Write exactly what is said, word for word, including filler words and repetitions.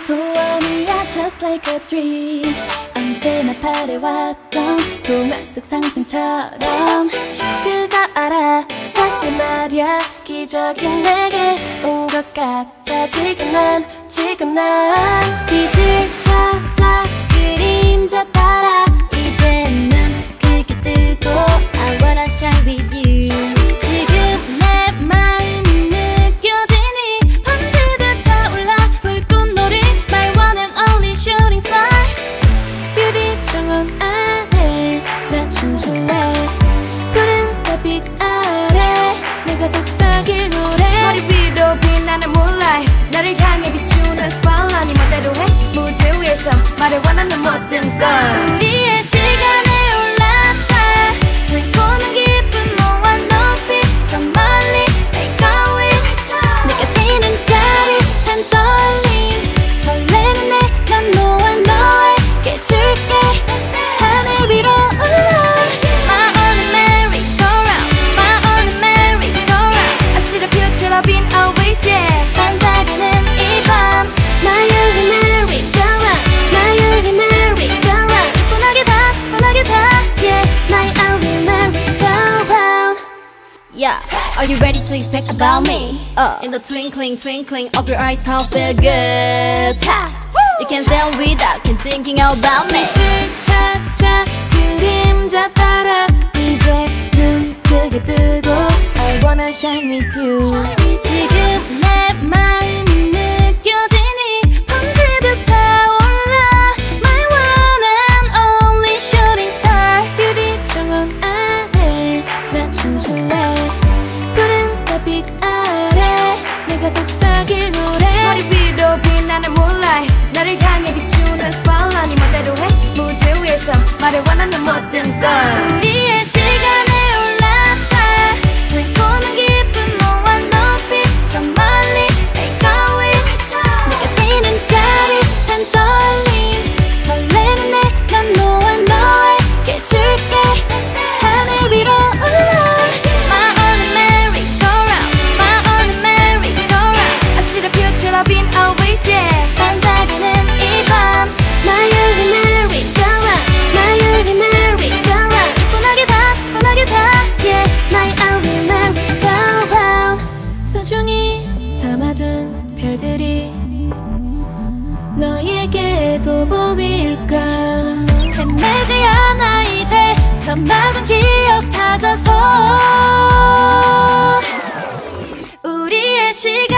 소원이야 just like a dream. 언제나 바래왔던 동화 속 상상처럼. 그거 알아 사실 말야 기적인 내게 온 것 같아. 지금 난 지금 난 빛을 찾아 그림자 따라 이제 눈 크게 뜨고 I wanna shine with you. 지금 내 마음이 느껴지니 번지듯 타올라 불꽃놀이 my one and only shooting star. 유리 정원 안에 나 춤출래. 푸른 달빛 아래 내가 속삭일 노래. 머리 위로 빛나는 moonlight 나를 향해 비추는 spotlight. 네 멋대로 해 무대 위에서 말을 원하는 모든 걸. 우리의 시간에 올라타 달콤한 기쁨 모아 높이 저 멀리 make a wish. 느껴지는 짜릿한 떨림 설레는 내 난 너와 너에게 줄게. 하늘 위로 올라 my only merry-go-round my only merry-go-round. I see the future I've been always yeah. 반짝이는 이 밤 my only merry-go-round my only merry-go-round. 스뿐하게 다 스뿐하게 다 yeah my only merry-go-round. Yeah, are you ready to expect about me? Uh, in the twinkling, twinkling of your eyes, how feel good. Ha! You can't stand without, keep thinking about me. 빛을 찾아 그림자 따라 이제 눈 크게 뜨고 I wanna shine with you. 지금 내 마음이 느껴지니 번지듯 타올라 my one and only shooting star. 유리 정원 안에 나 춤출래. 푸른 달빛 아래 내가 속삭일 노래. 머리 위로 빛나는 moonlight 나를 향해 비추는 spotlight. 네 멋대로 해 무대 위에서 말을 원하는 모든 걸. 우리의 시간에 올라타 달콤한 기쁨 모아 높이 저 멀리 make a wish. 느껴지는 짜릿한 떨림 설레는 내 난 너와 너에게 줄게. 하늘 위로 올라 my only merry-go-round my only merry-go-round. I see the future I've been always yeah. 반짝이는 이 밤 my only merry-go-round my only merry-go-round. 스뿐하게 다 스뿐하게 다 yeah my only merry-go-round. 소중히 담아둔 별들이 너에게도 보일까. 헤매지 않아 이제 더 많은 기억 찾아서 우리의 시간